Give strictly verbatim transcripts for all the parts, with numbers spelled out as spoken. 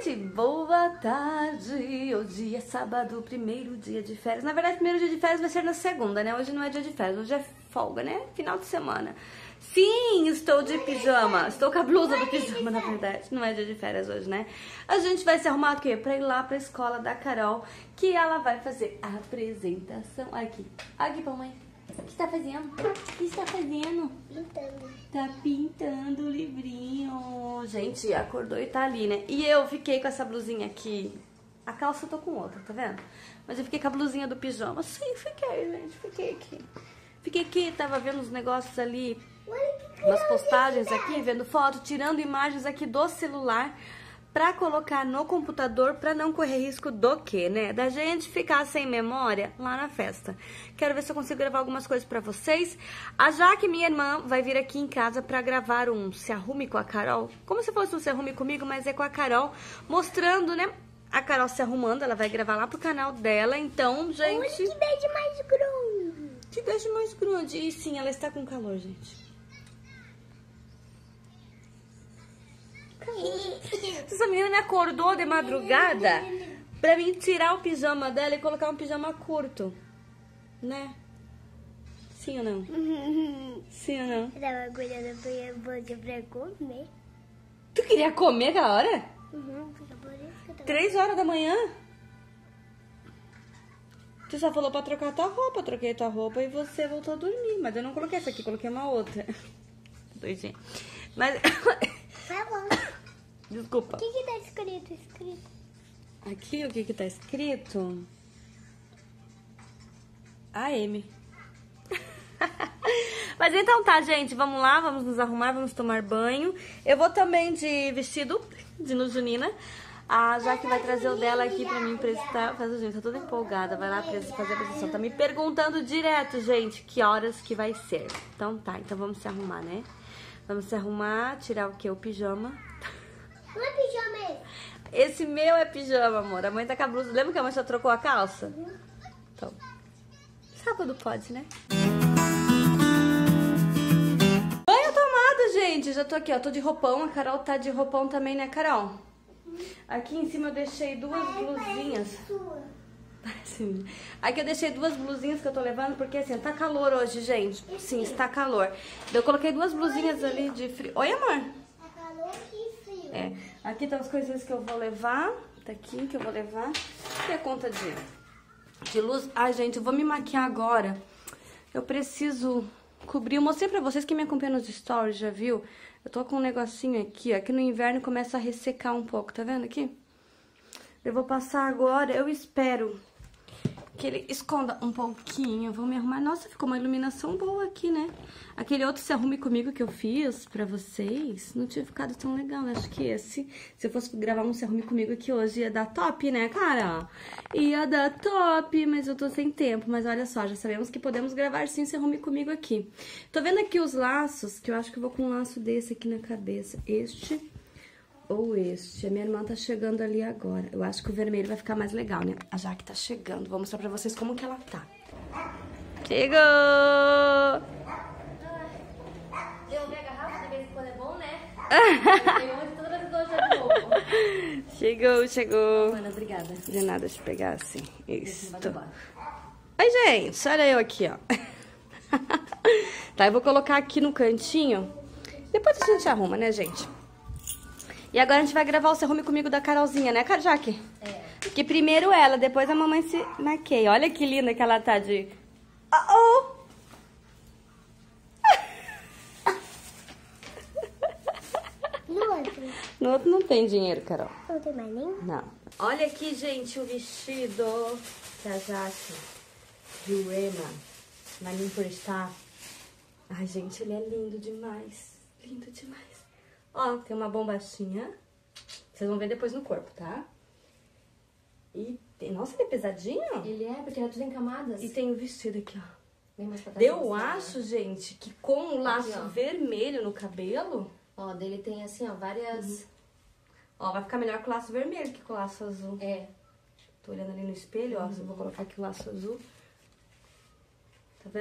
gente, boa tarde. Hoje é sábado, primeiro dia de férias. Na verdade, primeiro dia de férias vai ser na segunda, né? Hoje não é dia de férias, hoje é folga, né? Final de semana. Sim, estou de pijama. Estou com a blusa do pijama, na verdade. Não é dia de férias hoje, né? A gente vai se arrumar o quê? Pra ir lá pra escola da Carol, que ela vai fazer a apresentação. Aqui, aqui, mamãe. O que você tá fazendo? O que você tá fazendo? Pintando. Tá pintando o livrinho. Gente, acordou e tá ali, né? E eu fiquei com essa blusinha aqui. A calça eu tô com outra, tá vendo? Mas eu fiquei com a blusinha do pijama. Sim, fiquei, gente. Fiquei aqui. Fiquei aqui, tava vendo uns negócios ali, umas postagens aqui, vendo foto, tirando imagens aqui do celular pra colocar no computador, pra não correr risco do quê, né? Da gente ficar sem memória lá na festa. Quero ver se eu consigo gravar algumas coisas pra vocês. A Jaque, minha irmã, vai vir aqui em casa pra gravar um Se Arrume com a Carol. Como se fosse um Se Arrume comigo, mas é com a Carol, mostrando, né? A Carol se arrumando, ela vai gravar lá pro canal dela. Então, gente... Olha que beijo mais grande. Que beijo mais grande. E sim, ela está com calor, gente. Essa menina me acordou de madrugada pra mim tirar o pijama dela e colocar um pijama curto, né? Sim ou não? Sim ou não? Eu tava cuidando pra minha boca pra comer. Tu queria comer aquela hora? Uhum, fica por isso que eu tava... Três horas da manhã? Tu só falou pra trocar tua roupa, eu troquei tua roupa e você voltou a dormir. Mas eu não coloquei essa aqui, coloquei uma outra. Doidinha. Mas... Tá bom. Desculpa. O que que tá escrito? Escrito. Aqui o que que tá escrito? A M. Mas então tá, gente, vamos lá, vamos nos arrumar, vamos tomar banho. Eu vou também de vestido de Nujunina. A Jaque vai trazer o dela aqui pra mim emprestar. Faz, gente, tô toda empolgada, vai lá fazer a apresentação. Tá me perguntando direto, gente, que horas que vai ser. Então tá, então vamos se arrumar, né? Vamos se arrumar, tirar o que? O pijama. Não é pijama esse? Esse meu é pijama, amor. A mãe tá com a blusa. Lembra que a mãe só trocou a calça? Uhum. Então, sábado pode, né? Banho tomado, gente. Já tô aqui, ó. Tô de roupão. A Carol tá de roupão também, né, Carol? Uhum. Aqui em cima eu deixei duas blusinhas. Parece. Aqui eu deixei duas blusinhas que eu tô levando, porque assim, tá calor hoje, gente. Sim, está calor. Eu coloquei duas blusinhas ali de frio. Oi, amor? Tá calor e frio. É. Aqui estão as coisinhas que eu vou levar. Tá aqui que eu vou levar. E a conta de, de luz. Ai, gente, eu vou me maquiar agora. Eu preciso cobrir. Eu mostrei pra vocês que me acompanham nos stories, já viu? Eu tô com um negocinho aqui, ó, que no inverno começa a ressecar um pouco, tá vendo aqui? Eu vou passar agora, eu espero que ele esconda um pouquinho. Eu vou me arrumar. Nossa, ficou uma iluminação boa aqui, né? Aquele outro Se Arrume Comigo que eu fiz pra vocês não tinha ficado tão legal. Acho que esse, se eu fosse gravar um Se Arrume Comigo aqui hoje, ia dar top, né, cara? Ia dar top, mas eu tô sem tempo. Mas olha só, já sabemos que podemos gravar sim Se Arrume Comigo aqui. Tô vendo aqui os laços, que eu acho que eu vou com um laço desse aqui na cabeça. Este... ou este. A minha irmã tá chegando ali agora. Eu acho que o vermelho vai ficar mais legal, né? A Jaque tá chegando. Vou mostrar pra vocês como que ela tá. Chegou! Derrubei a garrafa, de vez em quando é bom, né? Chegou, chegou. Ana, obrigada. De nada, deixa eu pegar assim. Isso. Oi, gente. Olha eu aqui, ó. Tá, eu vou colocar aqui no cantinho. Depois a gente arruma, né, gente? E agora a gente vai gravar o Se Arrume Comigo da Carolzinha, né, Jaque? É. Porque primeiro ela, depois a mamãe se maqueia. Olha que linda que ela tá de... Oh, oh! No outro? No outro não tem dinheiro, Carol. Não tem mais nem? Não. Olha aqui, gente, o vestido da Jaque. De Rema. Vai me emprestar. Ai, gente, ele é lindo demais. Lindo demais. Ó, tem uma bombachinha. Vocês vão ver depois no corpo, tá? E tem... Nossa, ele é pesadinho? Ele é, porque é tudo em camadas. E tem o vestido aqui, ó. Bem mais pra trás. Eu acho, gente, que com o laço Aqui, ó. vermelho no cabelo... Ó, dele tem assim, ó, várias... Uhum. Ó, vai ficar melhor com o laço vermelho que com o laço azul. É. Tô olhando ali no espelho, ó. Uhum. Eu vou colocar aqui o laço azul. Tá vendo?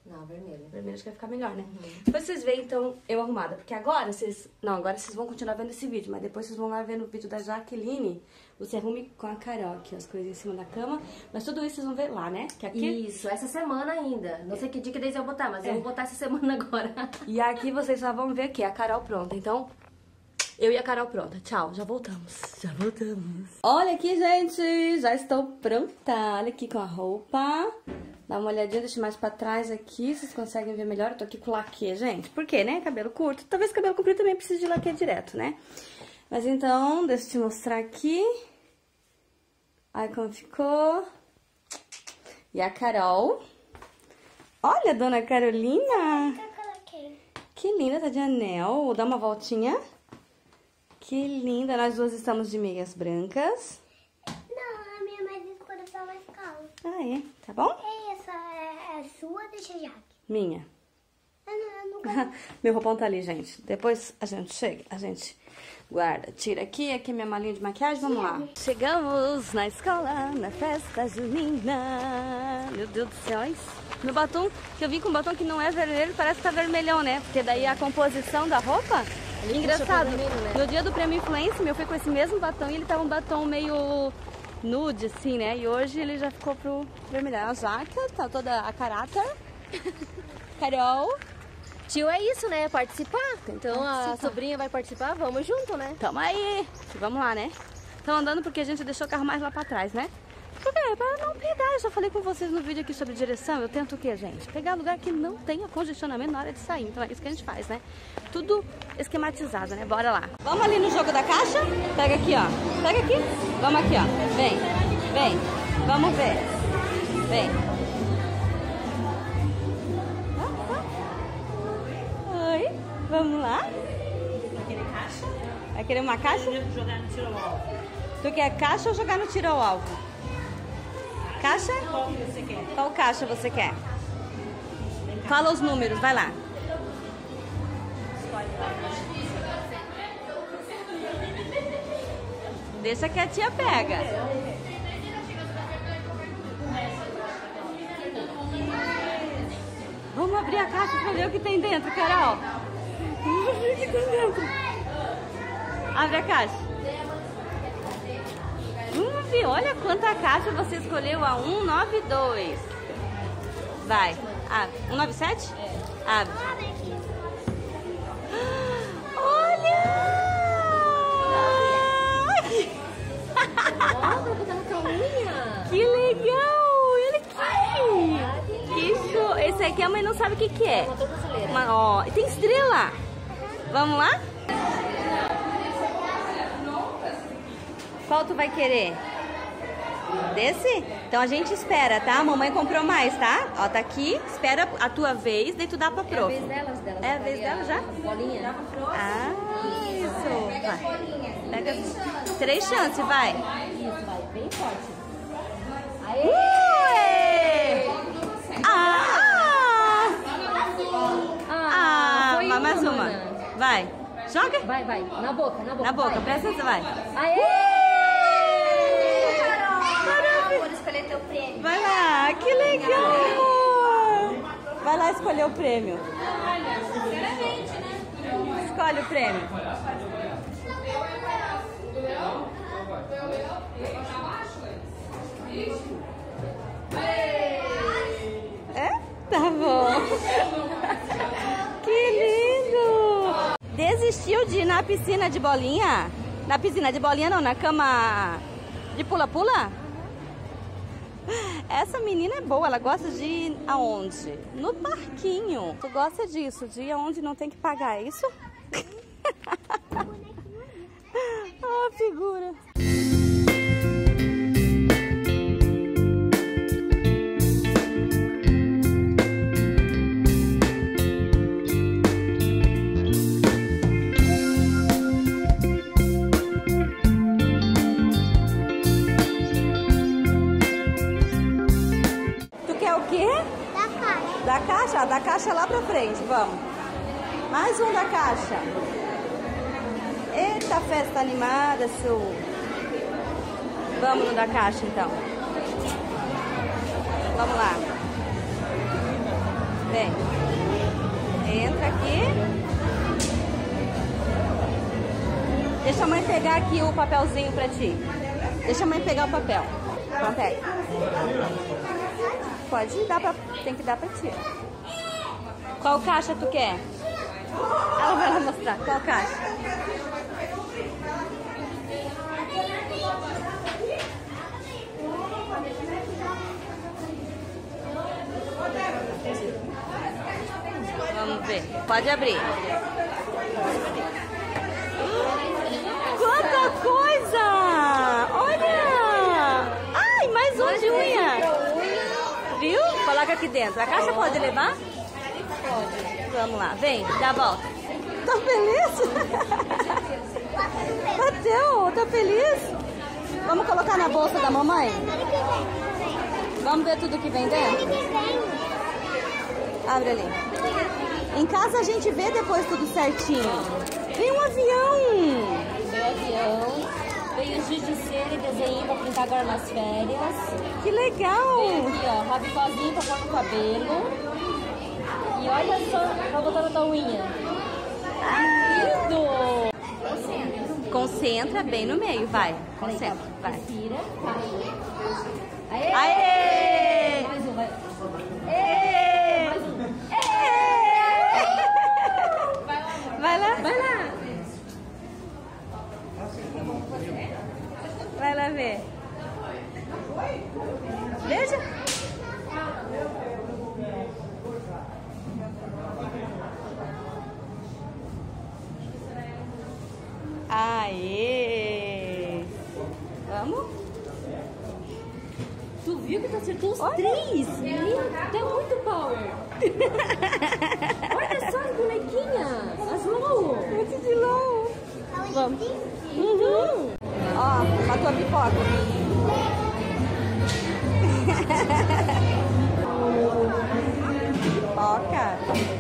Não, vermelho. Vermelho acho que vai ficar melhor, né? Uhum. Depois vocês veem, então, eu arrumada. Porque agora vocês... Não, agora vocês vão continuar vendo esse vídeo. Mas depois vocês vão lá ver no vídeo da Jaqueline. Você arrume com a Carol aqui, as coisas em cima da cama. Mas tudo isso vocês vão ver lá, né? Que aqui... Isso, essa semana ainda. Não sei que dia que eles vão botar, mas É. eu vou botar essa semana agora. E aqui vocês só vão ver aqui, a Carol pronta. Então, eu e a Carol pronta. Tchau, já voltamos. Já voltamos. Olha aqui, gente. Já estou pronta. Olha aqui com a roupa. Dá uma olhadinha, deixa mais pra trás aqui. Vocês conseguem ver melhor? Eu tô aqui com laque, gente. Por quê, né? Cabelo curto. Talvez cabelo comprido também precise de laque direto, né? Mas então, deixa eu te mostrar aqui. Olha como ficou. E a Carol. Olha, dona Carolina. Que linda, tá de anel. Dá uma voltinha. Que linda. Nós duas estamos de meias brancas. Não, a minha mais escura tá mais calma. Ah, é? Tá bom? Essa é a sua, deixa a Jaque. Minha. Ah, não, eu nunca... Meu roupão tá ali, gente. Depois a gente chega, a gente guarda. Tira aqui, aqui minha malinha de maquiagem, vamos lá. Chegamos na escola, na festa junina. Meu Deus do céu, é isso? Meu batom, que eu vim com um batom que não é vermelho, parece que tá vermelhão, né? Porque daí a composição da roupa... Engraçado, vermelho, né? no dia do prêmio Influência, eu fui com esse mesmo batom e ele tava um batom meio nude, assim, né? E hoje ele já ficou pro vermelho. A jaca, tá toda a caráter. Carol. Tio é isso, né? Participar. Então a Participar. sobrinha vai participar, vamos junto, né? Tamo aí. Vamos lá, né? Estão andando porque a gente deixou o carro mais lá pra trás, né? Por quê? Pra não pegar. Eu já falei com vocês no vídeo aqui sobre direção. Eu tento o quê, gente? Pegar lugar que não tenha congestionamento na hora de sair. Então é isso que a gente faz, né? Tudo esquematizado, né? Bora lá. Vamos ali no jogo da caixa? Pega aqui, ó. Pega aqui. Vamos aqui, ó. Vem. Vem. Vamos ver. Vem. Oi. Vamos lá? Vai querer caixa? Vai querer uma caixa? Ou jogar no tiro ao alvo? Tu quer caixa ou jogar no tiro ao alvo? Caixa? Qual que você quer? Qual caixa você quer? Fala os números, vai lá. Deixa que a tia pega. Vamos abrir a caixa pra ver o que tem dentro, Carol. Vamos ver o que tem dentro. Abre a caixa. Vamos ver, olha quanta caixa você escolheu, a cento e noventa e dois. Vai, abre. cento e noventa e sete? É. Abre. Ó, pra botar na calminha. Que legal! Olha aqui! Que show! Esse aqui a mãe não sabe o que que é. Motor brasileiro. Mas, ó, tem estrela! Vamos lá? Qual tu vai querer? Desse? Então a gente espera, tá? A mamãe comprou mais, tá? Ó, tá aqui, espera a tua vez, daí tu dá pra É a prof. vez delas, delas. É a vez dela já? Bolinha. Ah, isso. Vai. Pega três chances, vai. Isso, vai, bem forte. Aê! Ué! Ah! Ah, foi vai mais uma. mana. Vai. Joga. Vai, vai, na boca, na boca. Na boca, vai. presta atenção, vai. Aê! Vou escolher teu prêmio. Vai lá, que legal! Vai lá escolher o prêmio. Escolhe o prêmio. É? Tá bom. Que lindo! Desistiu de ir na piscina de bolinha? Na piscina de bolinha não, na cama de pula-pula? Essa menina é boa, ela gosta de ir aonde? No parquinho. Tu gosta disso, de ir aonde não tem que pagar, é isso? Ah, figura. Tu quer o quê? Da caixa. Da caixa? Da caixa lá pra frente, vamos. Mais um da caixa. Eita, festa animada, Su. Vamos no da caixa, então. Vamos lá. Vem. Entra aqui. Deixa a mãe pegar aqui o papelzinho pra ti. Deixa a mãe pegar o papel. Então, pega. Pode dar pra... Tem que dar pra ti. Qual caixa tu quer? Ela vai lá mostrar. Qual caixa? Vamos ver. Pode abrir. Quanta coisa! Olha! Ai, mais um de unha. Viu? Coloca aqui dentro. A caixa pode levar? Pode. Vamos lá. Vem, dá a volta. Tá feliz? Bateu, tá feliz? Vamos colocar na bolsa da mamãe? Vamos ver tudo que vem dentro? Abre ali. Em casa a gente vê depois tudo certinho. Vem um avião. Veio avião, veio giz de cera e desenho pra pintar agora nas férias. Que legal. Veio aqui, ó, rabicozinho pra pôr no cabelo. E olha só, pra botar na tua unha. Lindo! Concentra bem no meio, vai. Concentra, vai. Respira, caiu. Aê! Aê! Mais um, vai. Aê! Mais um. Vai lá. Vai lá! Vai lá ver. Veja. Aê! Vamos? Tu viu que tu acertou os Olha. três? Meu, deu muito power! Olha só as bonequinhas! As LOL! Muito de LOL. Vamos. Uhum. Ó, matou a pipoca. Pipoca.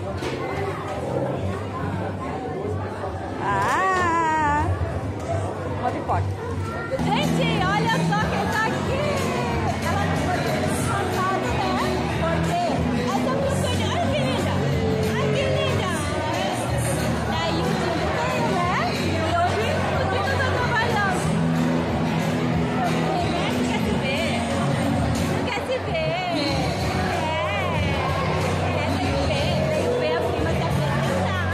Ah! Uma pipoca. Gente, olha só quem tá aqui. Ela não foi disfarçada, né? Porque essa minha olha que linda. Ai, que linda. Daí o time veio, né? E hoje o time tá trabalhando. Não quer se ver. Não quer se ver. É. É, tem que ver. Tem que ver a prima se apresentar.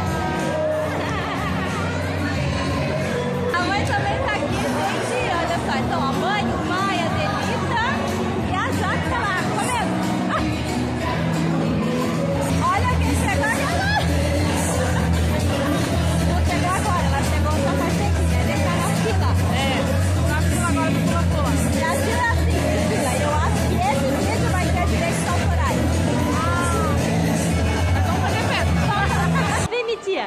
A mãe também tá aqui, gente. Olha só. Então, a mãe, o pai, a Delita e a Jaque tá lá comendo. Ah. Olha quem chegou agora. Não chegou agora, ela chegou só faz tempinho. Ela está na fila. É, na fila agora do pula-pula. Na fila assim, fila. Eu acho que esse vídeo vai ter direitos autorais. Ah, mas vamos fazer festa. Vem, minha tia.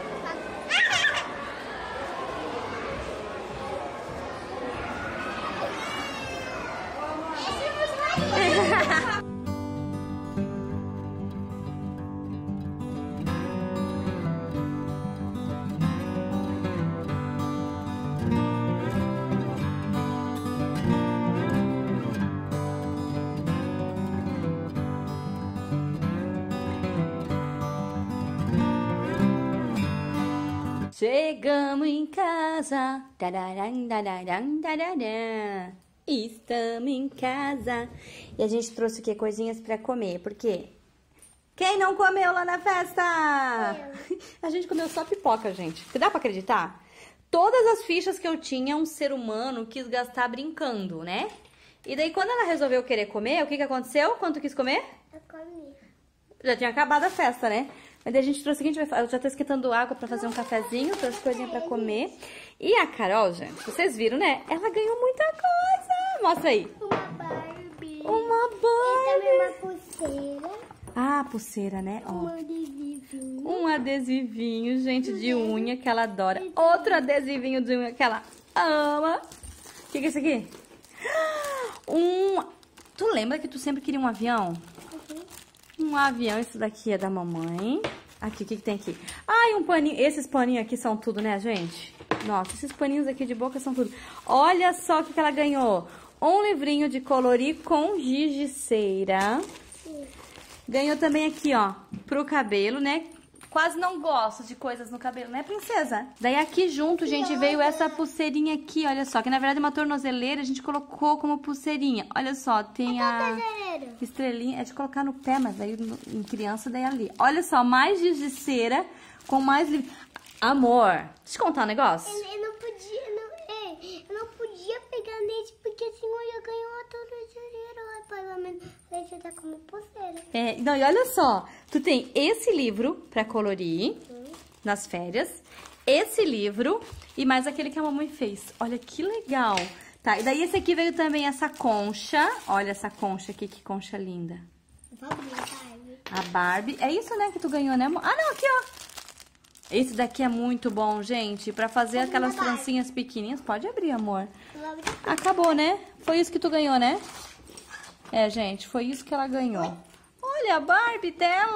Chegamos em casa, tararam, tararam, tararam. Estamos em casa. E a gente trouxe o quê? Coisinhas pra comer, porque quem não comeu lá na festa? Eu. A gente comeu só pipoca, gente. Dá pra acreditar? Todas as fichas que eu tinha, um ser humano quis gastar brincando, né? E daí quando ela resolveu querer comer, o que que aconteceu? Quando tu quis comer? Eu comi. Já tinha acabado a festa, né? Mas daí a gente trouxe o seguinte, eu já tô esquentando água pra fazer um cafezinho, trouxe coisinha pra comer. E a Carol, gente, vocês viram, né? Ela ganhou muita coisa. Mostra aí. Uma Barbie. Uma E Barbie. também uma pulseira. Ah, pulseira, né? Ó. Um adesivinho. Um adesivinho, gente, de unha que ela adora. Outro adesivinho de unha que ela ama. O que que é isso aqui? Um... Tu lembra que tu sempre queria um avião? Uhum. Um avião, isso daqui é da mamãe. Aqui, o que que tem aqui? Ai, um paninho. Esses paninhos aqui são tudo, né, gente? Nossa, esses paninhos aqui de boca são tudo. Olha só o que que ela ganhou. Um livrinho de colorir com giz de cera. Sim. Ganhou também aqui, ó, pro cabelo, né? Quase não gosto de coisas no cabelo, né, princesa? Daí aqui junto, gente, veio essa pulseirinha aqui, olha só. Que na verdade é uma tornozeleira, a gente colocou como pulseirinha. Olha só, tem a estrelinha. É de colocar no pé, mas daí em criança, daí ali. Olha só, mais giz de cera com mais... Li... Amor, deixa eu te contar um negócio. Eu, eu não podia, não, é, eu não podia pegar nesse, porque senão eu ia ganhar uma tornozeleira. Pelo menos deixa tá como pulseira. É, não, e olha só, tu tem esse livro pra colorir hum. nas férias, esse livro e mais aquele que a mamãe fez. Olha que legal. Tá, e daí esse aqui veio também essa concha. Olha essa concha aqui, que concha linda. Vou abrir a Barbie. A Barbie. É isso, né, que tu ganhou, né, amor? Ah, não, aqui, ó. Esse daqui é muito bom, gente, pra fazer Pode aquelas abrir. trancinhas pequenininhas. Pode abrir, amor. Vou abrir. Acabou, né? Foi isso que tu ganhou, né? É, gente, foi isso que ela ganhou. Olha a Barbie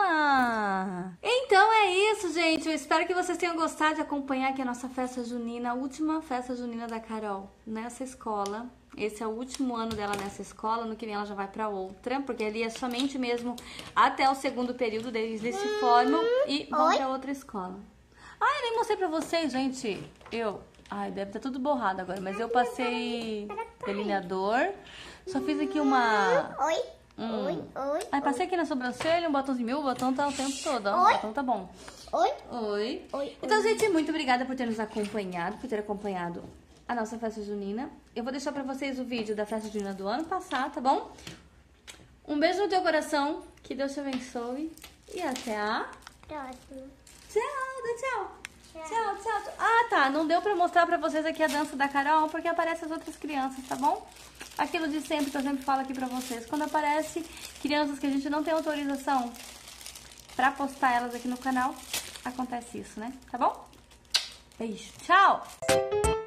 dela! Então é isso, gente. Eu espero que vocês tenham gostado de acompanhar aqui a nossa festa junina, a última festa junina da Carol nessa escola. Esse é o último ano dela nessa escola. No que vem ela já vai pra outra, porque ali é somente mesmo até o segundo período, eles se formam e vão Oi? pra outra escola. Ah, eu nem mostrei pra vocês, gente. Eu... Ai, deve estar tudo borrado agora, mas eu passei delineador. Só fiz aqui uma... Oi, Hum. oi, oi. Ai, passei aqui na sobrancelha, um batomzinho meu, o batom tá o tempo todo, ó. Oi? O batom tá bom. Oi, Oi. oi. Então, gente, muito obrigada por ter nos acompanhado, por ter acompanhado a nossa festa junina. Eu vou deixar pra vocês o vídeo da festa junina do ano passado, tá bom? Um beijo no teu coração, que Deus te abençoe e até a... Próximo. Tchau, dá tchau. Tchau, tchau. Ah, tá. Não deu pra mostrar pra vocês aqui a dança da Carol, porque aparecem as outras crianças, tá bom? Aquilo de sempre que eu sempre falo aqui pra vocês. Quando aparece crianças que a gente não tem autorização pra postar elas aqui no canal, acontece isso, né? Tá bom? Beijo. Tchau!